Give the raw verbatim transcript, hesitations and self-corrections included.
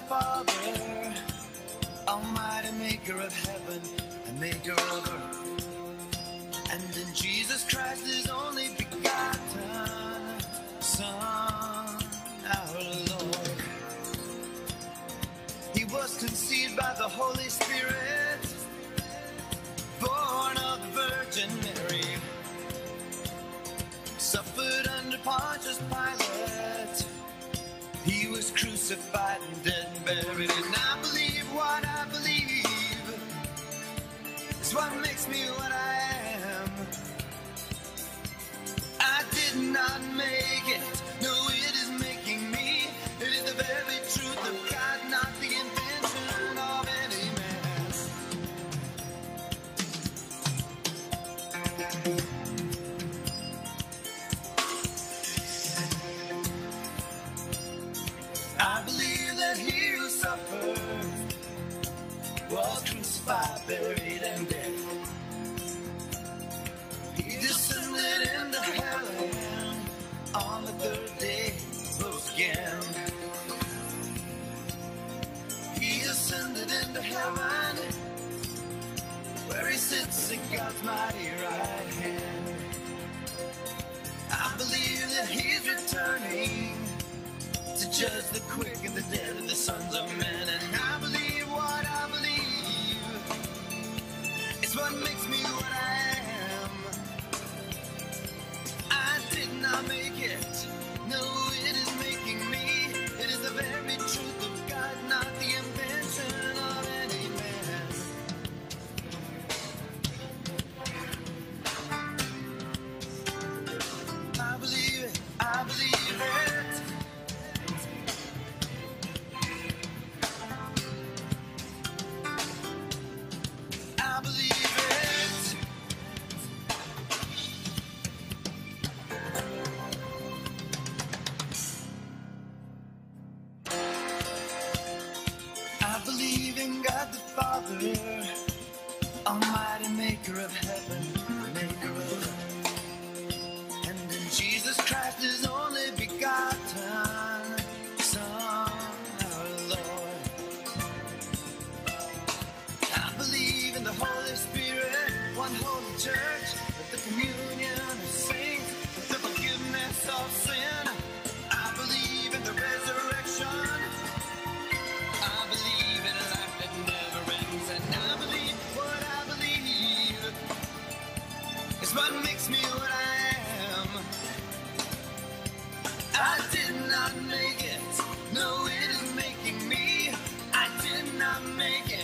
Father, Almighty Maker of heaven and Maker of earth, and in Jesus Christ, His only begotten Son, our Lord. He was conceived by the Holy Spirit, born of the Virgin Mary, suffered under Pontius Pilate. He was crucified and dead and buried, and I believe what I believe is what makes me what I am. I did not make it, no, it is making me. It is the very truth of God, not the invention of any man. I believe that He who suffered was crucified, buried, and dead. He descended into heaven, on the third day rose again. He ascended into heaven, where He sits at God's mighty right hand. I believe that He's returning to judge the quick and the dead and the sons of men. And I believe what I believe, it's what makes me what I am. I did not make it, no, it is making me. It is the very truth of God, not the invention of any man. I believe it, I believe it. I believe it. I believe in God the Father, Almighty Maker of heaven, Maker of earth, and in Jesus Christ, His only begotten Son, our Lord. I believe in the Holy Spirit, one holy church, with the communion of saints, with the forgiveness of sin. I believe in the resurrection. I believe in a life that never ends, and I believe what I believe is what makes me what I am. I did not make it, no, it is making me. I did not make it.